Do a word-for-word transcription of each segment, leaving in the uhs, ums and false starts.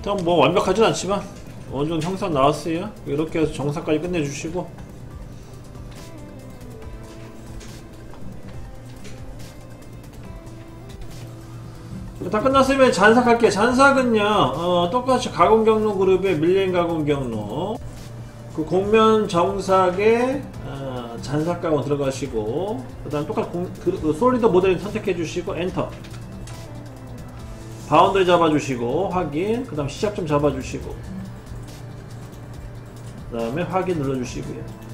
일단 뭐 완벽하진 않지만 어느정도 형상 나왔어요. 이렇게 해서 정사까지 끝내주시고, 다 끝났으면 잔삭할게요. 잔삭은요 어, 똑같이 가공 경로 그룹의 밀린 가공 경로 그 곡면 정삭에 어, 잔삭 가공 들어가시고, 그 다음 똑같이 공, 그, 그 솔리드 모델 선택해 주시고 엔터, 바운더리 잡아주시고 확인, 그 다음 시작점 잡아주시고, 그 다음에 확인 눌러주시고요.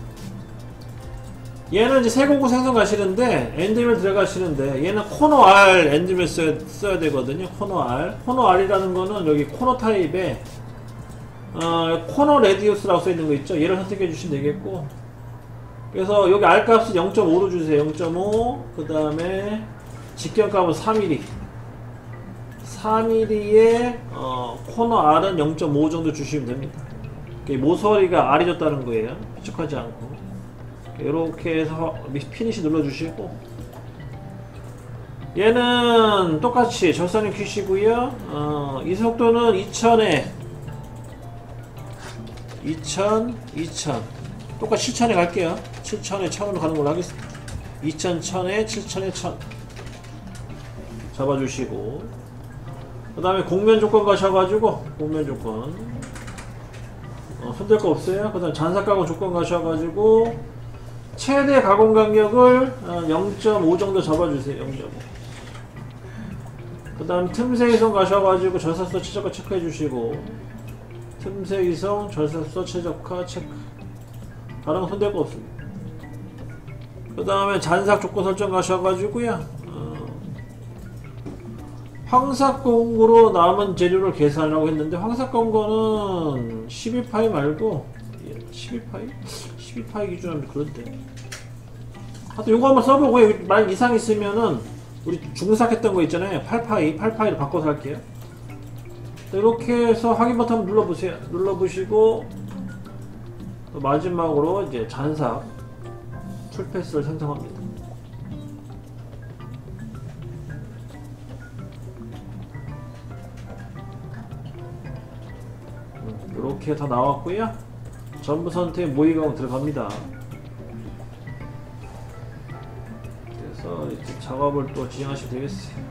얘는 이제 새 공구 생성 가시는데 엔드밀 들어가시는데, 얘는 코너 R 엔드밀 써야, 써야 되거든요. 코너 R. 코너 R이라는 거는 여기 코너 타입에 어, 코너 레디우스라고 써 있는 거 있죠. 얘를 선택해 주시면 되겠고, 그래서 여기 R 값은 영 점 오로 주세요. 영 점 오. 그 다음에 직경 값은 삼 밀리미터. 삼 밀리미터에 어, 코너 R은 영 점 오 정도 주시면 됩니다. 모서리가 R이 줬다는 거예요. 비축하지 않고. 이렇게 해서 피니시 눌러주시고, 얘는 똑같이 절산을 켜시고요. 어, 이 속도는 이천에 이천, 이천 똑같이 칠천에 갈게요. 칠천에 천으로 가는 걸로 하겠습니다. 이천, 천에 칠천에 천 잡아주시고, 그 다음에 곡면 조건 가셔가지고 곡면 조건 어, 손댈 거 없어요. 그 다음 잔삭 가공 조건 가셔가지고 최대 가공 간격을 영 점 오 정도 잡아주세요. 영 점 오. 그 다음 틈새 이송 가셔가지고 절삭도 최저가 체크해 주시고, 틈새 이송 절삭도 최저가 체크. 다른 건 손댈 거 없습니다. 그 다음에 잔삭 조건 설정 가셔가지고요, 어, 황삭공구로 남은 재료를 계산하라고 했는데, 황삭공구는 십이 파이 말고 십이 파이? 십이 파이 기준하면 그런데, 하여튼 요거 한번 써보고, 여기 만약 이상 있으면은 우리 중삭했던 거 있잖아요. 팔 파이, 팔 파이로 바꿔서 할게요. 이렇게 해서 확인 버튼 한번 눌러보세요. 눌러보시고, 마지막으로 이제 잔삭 풀패스를 생성합니다. 이렇게 다 나왔고요. 전부 선택 모의가공 들어갑니다. 그래서 이제 작업을 또 진행하시면 되겠어요.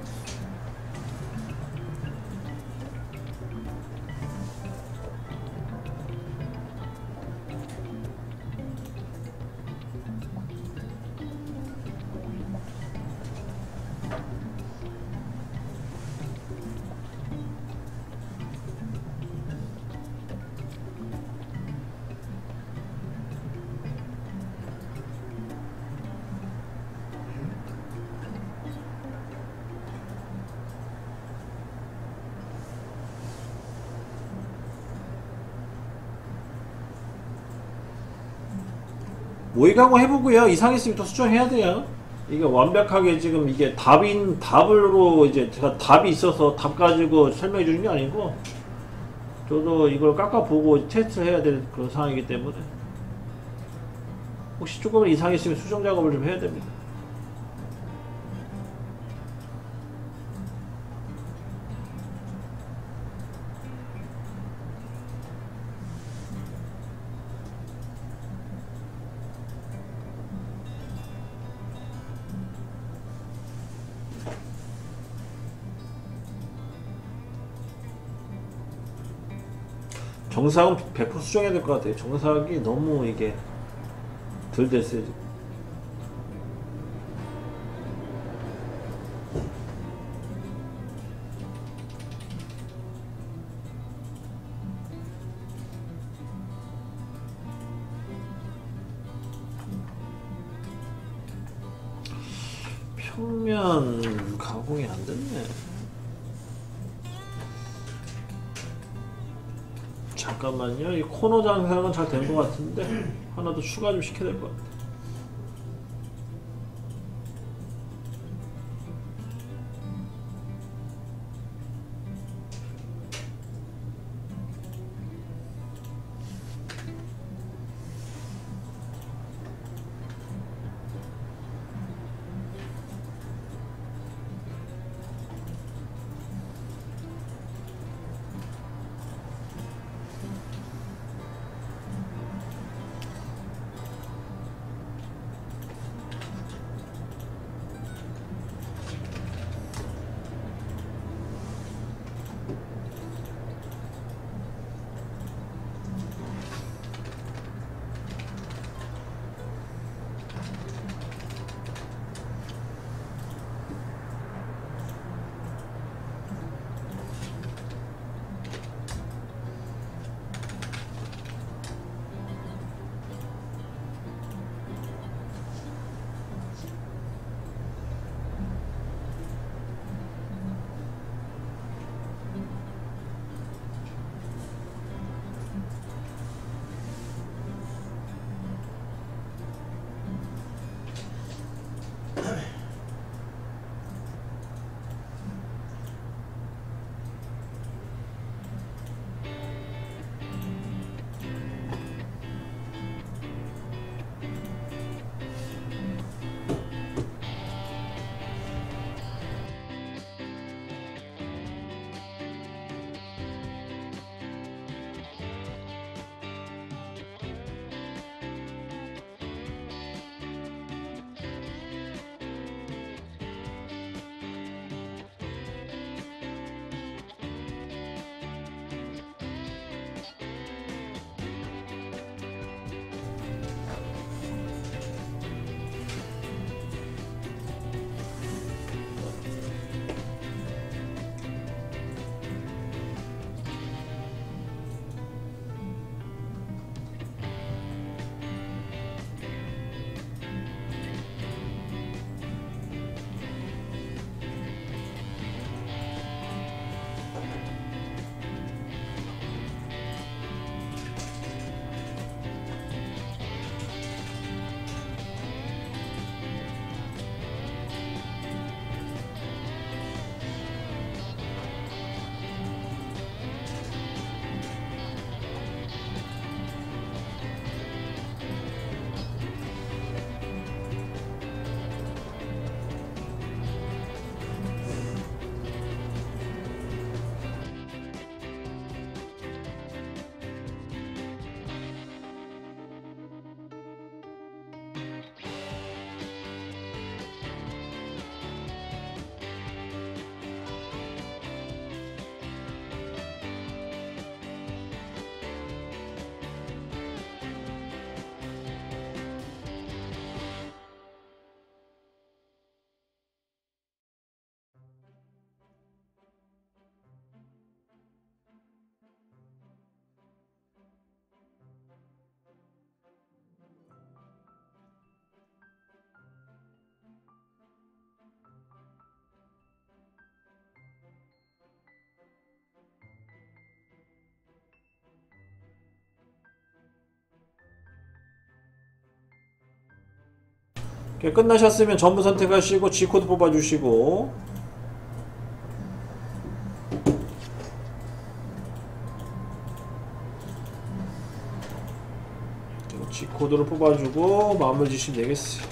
모의가공 해보고요. 이상 있으면 또 수정해야 돼요. 이게 완벽하게 지금 이게 답인 답으로 이제 제가 답이 있어서 답 가지고 설명해 주는 게 아니고, 저도 이걸 깎아보고 테스트를 해야 될 그런 상황이기 때문에 혹시 조금은 이상이 있으면 수정 작업을 좀 해야 됩니다. 정삭은 백 퍼센트 수정해야 될 것 같아요. 정삭이 너무 이게 덜 됐어요 지금. 평면 가공이 안 됐네. 잠깐만요. 이 코너 장상은 잘 된 것 같은데 하나 더 추가 좀 시켜야 될 것 같아요. 끝나셨으면 전부 선택하시고 G코드 뽑아주시고, G코드를 뽑아주고 마무리 지시면 되겠어요.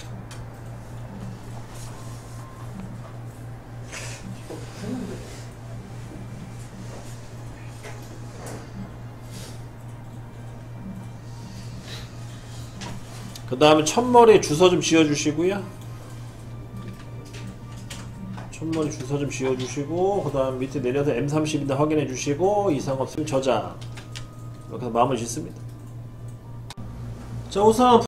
그 다음에 첫머리 주소 좀 지어주시고요. 첫머리 주소 좀 지어주시고, 그 다음 밑에 내려서 엠 삼십인데 확인해주시고, 이상 없으면 저장. 이렇게 해서 마무리 짓습니다. 자, 우선